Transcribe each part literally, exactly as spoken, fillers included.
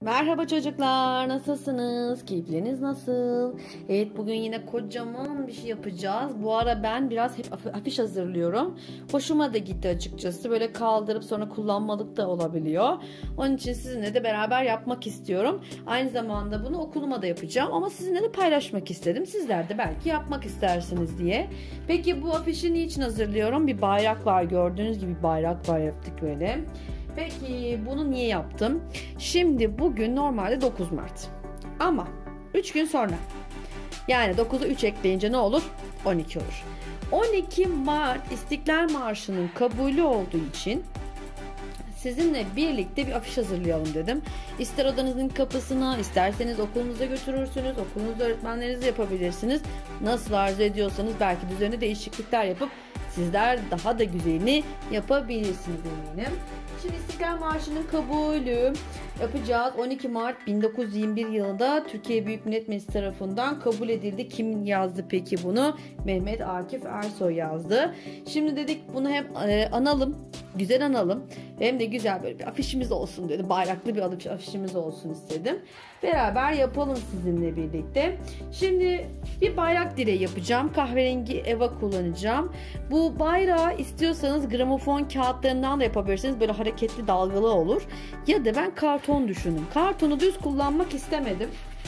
Merhaba çocuklar, nasılsınız? Keyifleriniz nasıl? Evet, bugün yine kocaman bir şey yapacağız. Bu ara ben biraz hep afiş hazırlıyorum. Hoşuma da gitti açıkçası. Böyle kaldırıp sonra kullanmalık da olabiliyor. Onun için sizinle de beraber yapmak istiyorum. Aynı zamanda bunu okuluma da yapacağım ama sizinle de paylaşmak istedim. Sizler de belki yapmak istersiniz diye. Peki bu afişi niçin hazırlıyorum? Bir bayrak var, gördüğünüz gibi bayrak var, yaptık böyle. Peki bunu niye yaptım? Şimdi bugün normalde dokuz Mart. Ama üç gün sonra, yani dokuza üç ekleyince ne olur? on iki olur. on iki Mart İstiklal Marşı'nın kabulü olduğu için sizinle birlikte bir afiş hazırlayalım dedim. İster odanızın kapısına, isterseniz okulunuza götürürsünüz, okulunuzda öğretmenlerinizi yapabilirsiniz. Nasıl arzu ediyorsanız belki üzerine değişiklikler yapıp sizler daha da güzelini yapabilirsiniz eminim. Şimdi İstiklal Marşı'nın kabulü yapacağız. on iki Mart bin dokuz yüz yirmi bir yılında Türkiye Büyük Millet Meclisi tarafından kabul edildi. Kim yazdı peki bunu? Mehmet Akif Ersoy yazdı. Şimdi dedik bunu hem e, analım, güzel analım, hem de güzel böyle bir afişimiz olsun dedi. Bayraklı bir afişimiz olsun istedim. Beraber yapalım sizinle birlikte. Şimdi bir bayrak direği yapacağım. Kahverengi eva kullanacağım. Bu bayrağı istiyorsanız gramofon kağıtlarından da yapabilirsiniz. Böyle hareketli dalgalı olur. Ya da ben karton düşündüm. Kartonu düz kullanmak istemedim.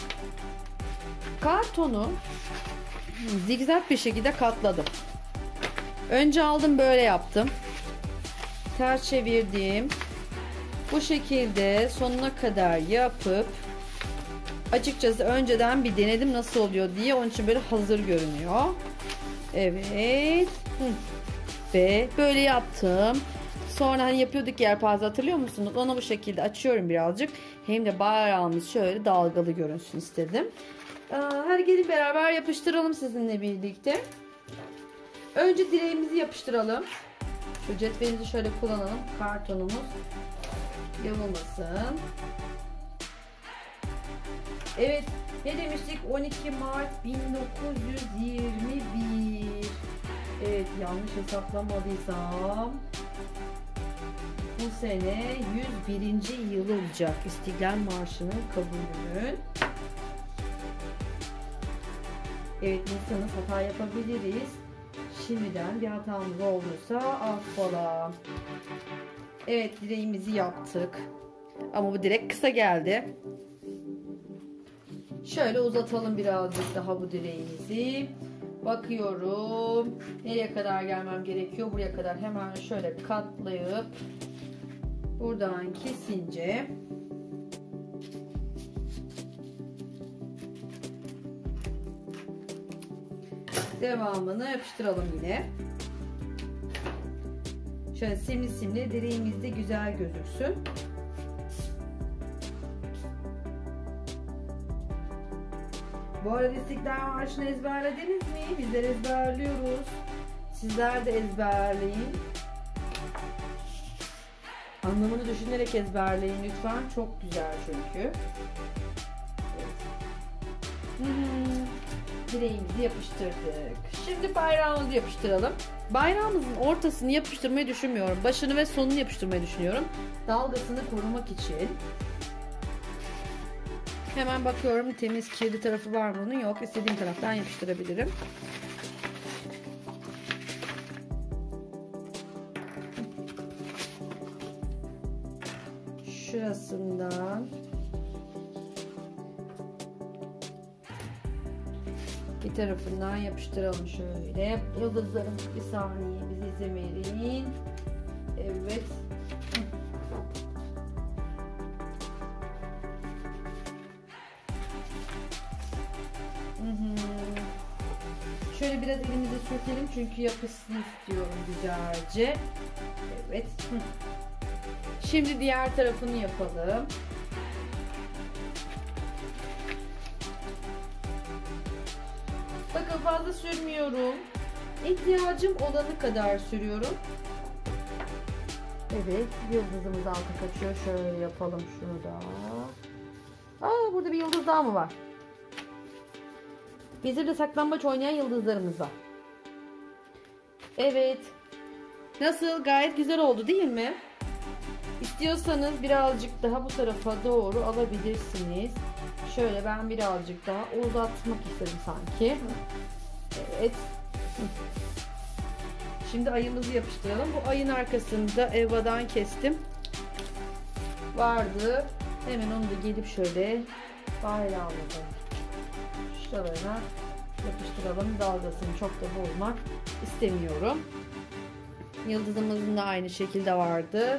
Kartonu zigzag bir şekilde katladım. Önce aldım, böyle yaptım. Ters çevirdim. Bu şekilde sonuna kadar yapıp açıkçası önceden bir denedim nasıl oluyor diye. Onun için böyle hazır görünüyor. Evet. Ve böyle yaptım. Sonra hani yapıyorduk yelpaze, hatırlıyor musunuz? Onu bu şekilde açıyorum birazcık. Hem de bayrağımız şöyle dalgalı görünsün istedim. Hadi gelin beraber yapıştıralım sizinle birlikte. Önce direğimizi yapıştıralım. Şu cetvelimizi şöyle kullanalım. Kartonumuz yamulmasın. Evet, ne demiştik? on iki Mart bin dokuz yüz yirmi bir. Evet, yanlış hesaplamadıysam bu sene yüz birinci yıl olacak İstiklal Marşı'nın kabulünün. Evet, insanız, hata yapabiliriz. Şimdiden bir hatamız olduysa affola. Evet, direğimizi yaptık. Ama bu direk kısa geldi. Şöyle uzatalım birazcık daha bu direğimizi. Bakıyorum. Nereye kadar gelmem gerekiyor? Buraya kadar hemen şöyle katlayıp buradan kesince devamını yapıştıralım yine. Şöyle simli simli direğimiz de güzel gözüksün. Bu arada İstiklal Marşı'nı ezberlediniz mi? Bizler ezberliyoruz. Sizler de ezberleyin. Anlamını düşünerek ezberleyin lütfen. Çok güzel çünkü. Evet. Hmm. Direğimizi yapıştırdık. Şimdi bayrağımızı yapıştıralım. Bayrağımızın ortasını yapıştırmayı düşünmüyorum. Başını ve sonunu yapıştırmayı düşünüyorum. Dalgasını korumak için. Hemen bakıyorum, temiz kirli tarafı var mı bunun? Yok. İstediğim taraftan yapıştırabilirim. Şurasından bir tarafından yapıştıralım şöyle. Yıldızlarım, bir saniye bizi izlemeyin. Evet. Hı hı. Şöyle biraz elimize sürtelim çünkü yapışsın istiyorum güzelce. Evet. Şimdi diğer tarafını yapalım. Bakın, fazla sürmüyorum. İhtiyacım olanı kadar sürüyorum. Evet, yıldızımız altı kaçıyor. Şöyle yapalım şunu da. Aa, burada bir yıldız daha mı var? Bizim de saklambaç oynayan yıldızlarımız var. Evet. Nasıl? Gayet güzel oldu değil mi? İstiyorsanız birazcık daha bu tarafa doğru alabilirsiniz. Şöyle ben birazcık daha uzatmak istedim sanki. Evet. Şimdi ayımızı yapıştıralım. Bu ayın arkasında Eva'dan kestim. Vardı. Hemen onu da gelip şöyle bayrağımızın şuralarına yapıştıralım. Dalgasını çok da bozmak istemiyorum. Yıldızımızın da aynı şekilde vardı.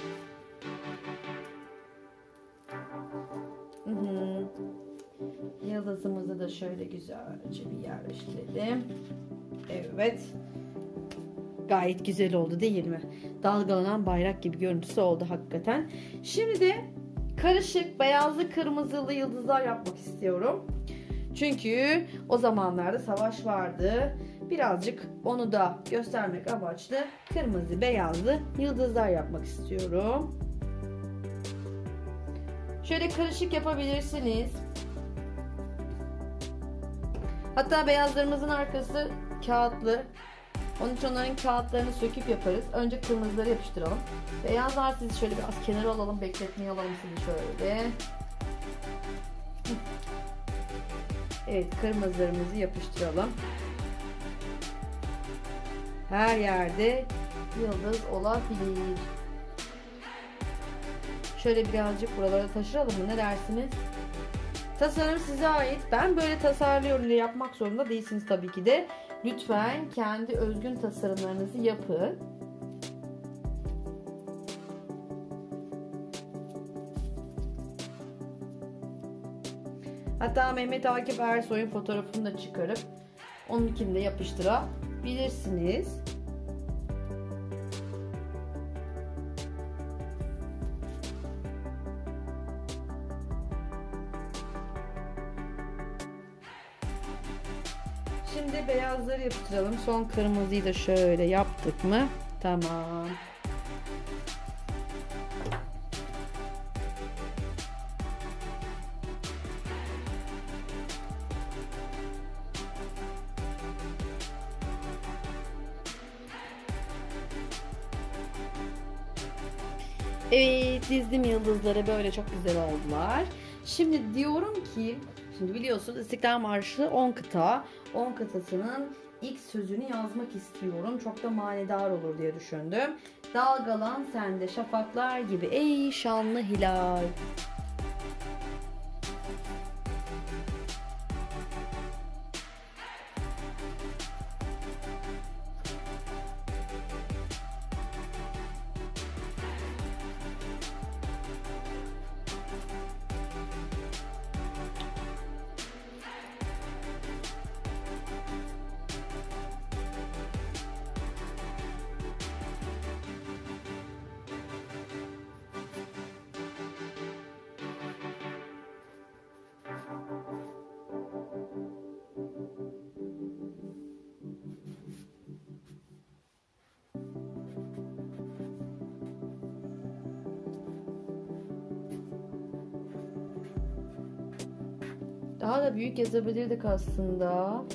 Hı hı. Yıldızımızı da şöyle güzelce bir yerleştirelim. Evet. Gayet güzel oldu değil mi? Dalgalanan bayrak gibi görüntüsü oldu hakikaten. Şimdi de karışık beyazlı kırmızılı yıldızlar yapmak istiyorum. Çünkü o zamanlarda savaş vardı. Birazcık onu da göstermek amaçlı kırmızı beyazlı yıldızlar yapmak istiyorum. Şöyle karışık yapabilirsiniz. Hatta beyazlarımızın arkası kağıtlı. Onun için onların kağıtlarını söküp yaparız. Önce kırmızıları yapıştıralım. Beyazlar sizi şöyle biraz kenara alalım. Bekletmeye alalım sizi şöyle. Evet, kırmızılarımızı yapıştıralım. Her yerde yıldız olabilir. Şöyle birazcık buralara taşıralım mı? Ne dersiniz? Tasarım size ait. Ben böyle tasarlıyorum diye yapmak zorunda değilsiniz tabii ki de. Lütfen kendi özgün tasarımlarınızı yapın. Hatta Mehmet Akif Ersoy'un fotoğrafını da çıkarıp onunkini de yapıştırabilirsiniz. Şimdi beyazları yapıştıralım. Son kırmızıyı da şöyle yaptık mı? Tamam. Evet, dizdim yıldızları, böyle çok güzel oldular. Şimdi diyorum ki, şimdi biliyorsunuz İstiklal Marşı on kıta. on kıtasının ilk sözünü yazmak istiyorum. Çok da manidar olur diye düşündüm. Dalgalan sende şafaklar gibi ey şanlı hilal. Daha da büyük yazabilirdik aslında.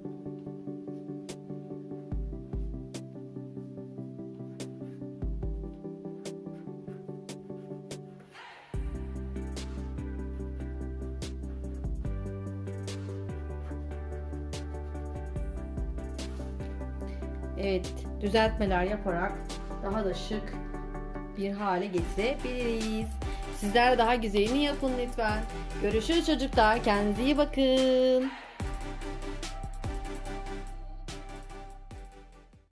Evet, düzeltmeler yaparak daha da şık bir hale getirebiliriz. Sizler daha güzelini yapın lütfen. Görüşürüz çocuklar. Kendinize iyi bakın.